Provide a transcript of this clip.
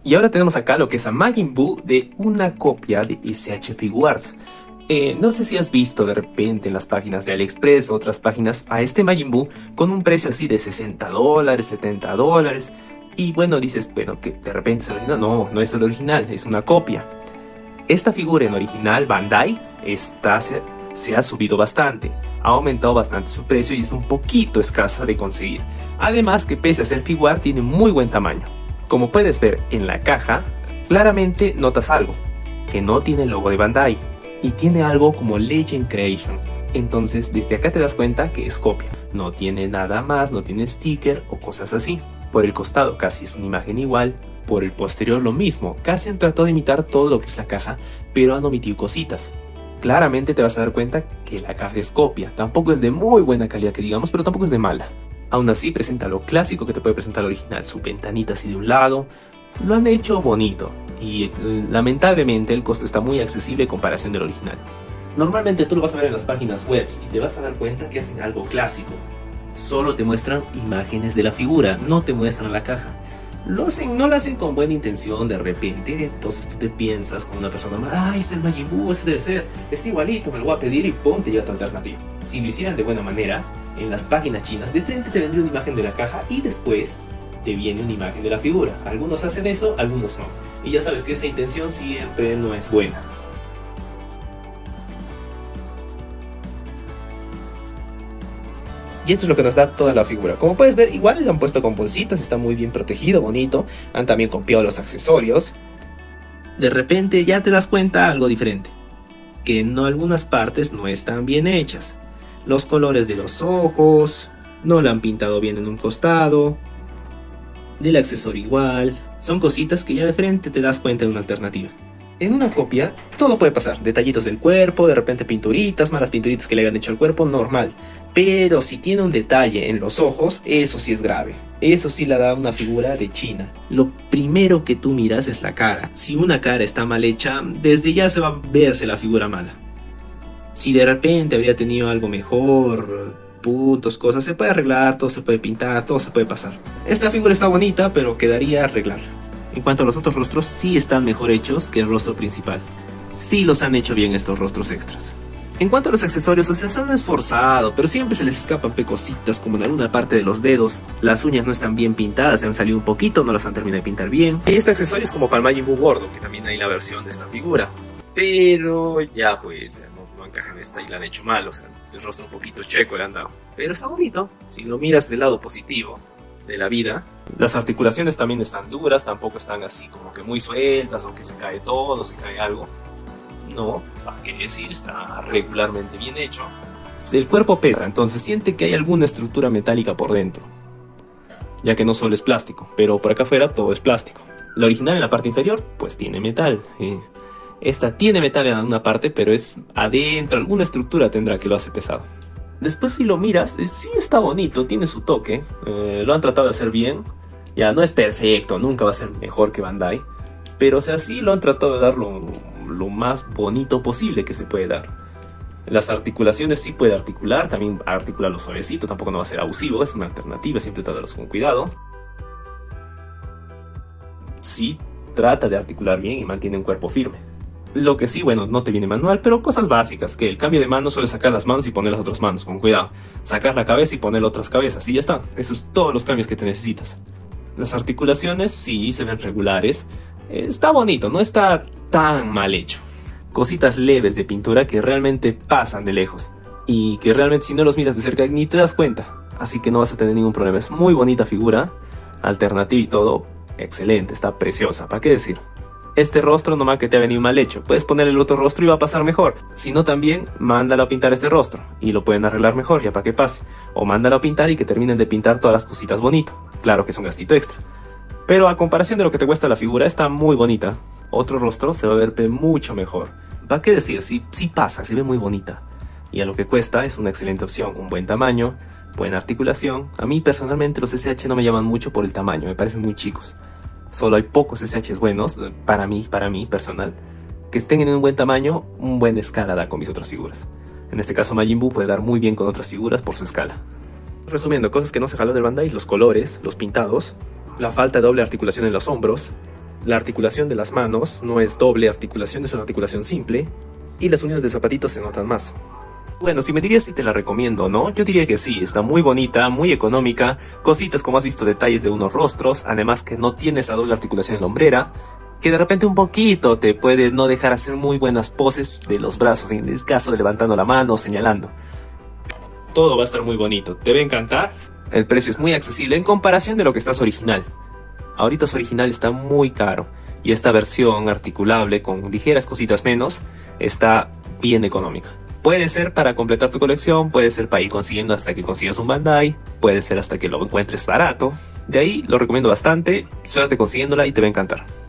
Y ahora tenemos acá lo que es a Majin Buu de una copia de SH Figuarts. No sé si has visto de repente en las páginas de AliExpress o otras páginas a este Majin Buu con un precio así de $60, $70. Y bueno, dices, bueno, que de repente es el original. No, no es el original, es una copia. Esta figura en original Bandai se ha subido bastante. Ha aumentado bastante su precio y es un poquito escasa de conseguir. Además que pese a ser Figuart tiene muy buen tamaño. Como puedes ver en la caja, claramente notas algo, que no tiene el logo de Bandai y tiene algo como Legend Creation. Entonces desde acá te das cuenta que es copia. No tiene nada más, no tiene sticker o cosas así. Por el costado casi es una imagen igual, por el posterior lo mismo. Casi han tratado de imitar todo lo que es la caja, pero han omitido cositas. Claramente te vas a dar cuenta que la caja es copia. Tampoco es de muy buena calidad que digamos, pero tampoco es de mala. Aún así presenta lo clásico que te puede presentar el original, su ventanita así de un lado. Lo han hecho bonito y lamentablemente el costo está muy accesible en comparación del original. Normalmente tú lo vas a ver en las páginas web y te vas a dar cuenta que hacen algo clásico. Solo te muestran imágenes de la figura, no te muestran la caja. No lo hacen con buena intención de repente, entonces tú te piensas como una persona, ah, este es el Majin Buu, este debe ser, está igualito, me lo voy a pedir y pum, te llega tu alternativa. Si lo hicieran de buena manera, en las páginas chinas de frente te vendría una imagen de la caja y después te viene una imagen de la figura. Algunos hacen eso, algunos no. Y ya sabes que esa intención siempre no es buena. Y esto es lo que nos da toda la figura. Como puedes ver, igual lo han puesto con bolsitas, está muy bien protegido, bonito. Han también copiado los accesorios. De repente ya te das cuenta algo diferente, que en algunas partes no están bien hechas. Los colores de los ojos no la han pintado bien en un costado. Del accesorio igual. Son cositas que ya de frente te das cuenta de una alternativa. En una copia todo puede pasar. Detallitos del cuerpo, de repente pinturitas, malas pinturitas que le hayan hecho al cuerpo, normal. Pero si tiene un detalle en los ojos, eso sí es grave. Eso sí la da una figura de China. Lo primero que tú miras es la cara. Si una cara está mal hecha, desde ya se va a verse la figura mala. Si de repente habría tenido algo mejor, puntos, cosas, se puede arreglar, todo se puede pintar, todo se puede pasar. Esta figura está bonita, pero quedaría arreglarla. En cuanto a los otros rostros, sí están mejor hechos que el rostro principal. Sí los han hecho bien estos rostros extras. En cuanto a los accesorios, o sea, se han esforzado, pero siempre se les escapan pecositas como en alguna parte de los dedos. Las uñas no están bien pintadas, se han salido un poquito, no las han terminado de pintar bien. Y este accesorio es como para el Majin Buu gordo, que también hay la versión de esta figura. Pero ya pues no encaja en esta y la han hecho mal, o sea, el rostro un poquito chueco le han dado. Pero está bonito, si lo miras del lado positivo de la vida. Las articulaciones también están duras, tampoco están así como que muy sueltas o que se cae todo, se cae algo. No, ¿para qué decir? Está regularmente bien hecho. El cuerpo pesa, entonces siente que hay alguna estructura metálica por dentro, ya que no solo es plástico, pero por acá afuera todo es plástico. La original en la parte inferior pues tiene metal. Esta tiene metal en una parte, pero es adentro, alguna estructura tendrá que lo hace pesado. Después si lo miras, sí está bonito, tiene su toque, lo han tratado de hacer bien. Ya no es perfecto, nunca va a ser mejor que Bandai, pero o sea, sí lo han tratado de dar lo más bonito posible que se puede dar. Las articulaciones sí puede articular, también articularlo suavecito, tampoco no va a ser abusivo, es una alternativa, siempre tratarlos con cuidado. Sí trata de articular bien y mantiene un cuerpo firme. Lo que sí, bueno, no te viene manual, pero cosas básicas, que el cambio de mano suele sacar las manos y poner las otras manos, con cuidado. Sacar la cabeza y poner otras cabezas, y ya está. Esos son todos los cambios que te necesitas. Las articulaciones sí se ven regulares. Está bonito, no está tan mal hecho. Cositas leves de pintura que realmente pasan de lejos. Y que realmente si no los miras de cerca ni te das cuenta. Así que no vas a tener ningún problema. Es muy bonita figura, alternativa y todo. Excelente, está preciosa, ¿para qué decir? Este rostro nomás que te ha venido mal hecho. Puedes poner el otro rostro y va a pasar mejor. Si no también, mándalo a pintar este rostro. Y lo pueden arreglar mejor, ya para que pase. O mándalo a pintar y que terminen de pintar todas las cositas bonito. Claro que es un gastito extra. Pero a comparación de lo que te cuesta la figura, está muy bonita. Otro rostro se va a ver mucho mejor. ¿Para qué decir? Sí pasa, se ve muy bonita. Y a lo que cuesta es una excelente opción. Un buen tamaño, buena articulación. A mí personalmente los SH no me llaman mucho por el tamaño, me parecen muy chicos. Solo hay pocos SHs buenos, para mí personal, que estén en un buen tamaño, un buen escala da con mis otras figuras. En este caso Majin Buu puede dar muy bien con otras figuras por su escala. Resumiendo, cosas que no se jaló del Bandai: los colores, los pintados, la falta de doble articulación en los hombros, La articulación de las manos no es doble articulación, es una articulación simple. Y las uniones de zapatitos se notan más. Bueno, si me dirías si te la recomiendo o no, yo diría que sí, está muy bonita, muy económica, cositas como has visto, detalles de unos rostros, además que no tiene esa doble articulación en la hombrera, que de repente un poquito te puede no dejar hacer muy buenas poses de los brazos, en el caso de levantando la mano o señalando. Todo va a estar muy bonito, te va a encantar. El precio es muy accesible en comparación de lo que está su original. Ahorita su original está muy caro y esta versión articulable con ligeras cositas menos está bien económica. Puede ser para completar tu colección, puede ser para ir consiguiendo hasta que consigas un Bandai, puede ser hasta que lo encuentres barato. De ahí lo recomiendo bastante, suerte consiguiéndola y te va a encantar.